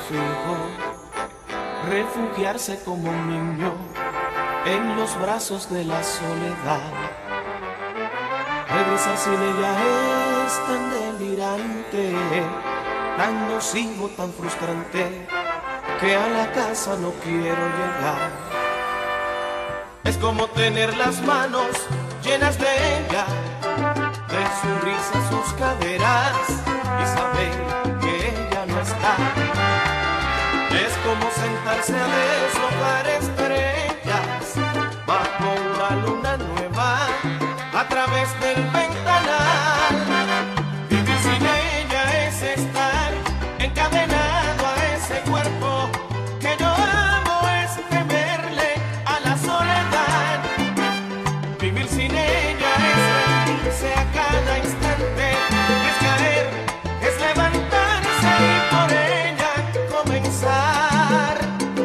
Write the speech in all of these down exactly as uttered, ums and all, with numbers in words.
fijo, refugiarse como un niño en los brazos de la soledad. Regresar sin ella es tan delirante, tan nocivo, tan frustrante, que a la casa no quiero llegar. Es como tener las manos llenas de ella, de su risa, sus caderas, y saber que ella no está. Es como sentarse a deshojar estrellas bajo una luna nueva a través del ventanal. Vivir sin ella es estar encadenado a ese cuerpo que yo amo, es temerle a la soledad. Vivir sin ella es rendirse a cada instante, es caer, es levantarse y por ella comenzar.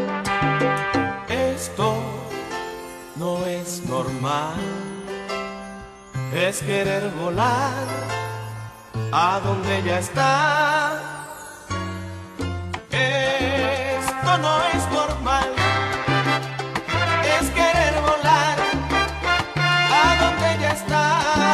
Esto no es normal, es querer volar a donde ella está. Esto no es normal, es querer volar a donde ella está.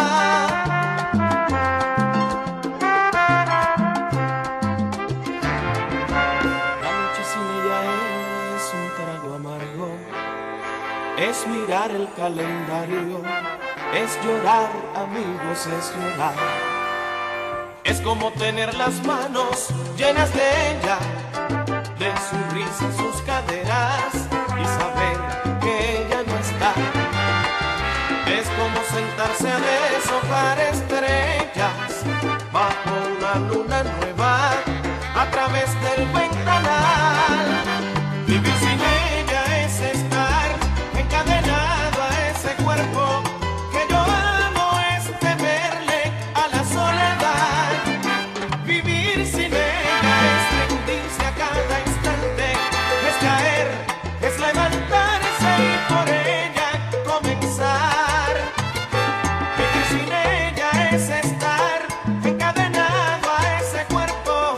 La noche sin ella es un trago amargo, es mirar el calendario, es llorar, amigos, es llorar. Es como tener las manos llenas de ella, de su risa, sus caderas, y saber que ella no está. Es como sentarse a deshojar estrellas bajo una luna nueva a través del ventanal. Vivir sin ella es estar encadenado a ese cuerpo que yo amo, es temerle a la soledad. Vivir sin ella es rendirse a cada instante, es caer, es levantarse y por ella comenzar. Vivir sin ella es estar encadenado a ese cuerpo.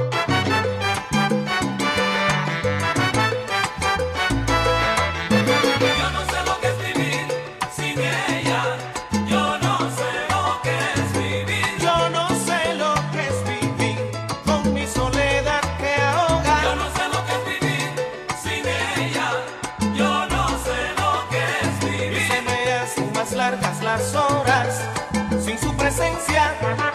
Yo no sé lo que es vivir sin ella. Yo no sé lo que es vivir. Yo no sé lo que es vivir con mi soledad que ahoga. Yo no sé lo que es vivir sin ella. Yo no sé lo que es Y vivir. se me hacen más largas las horas sin su presencia.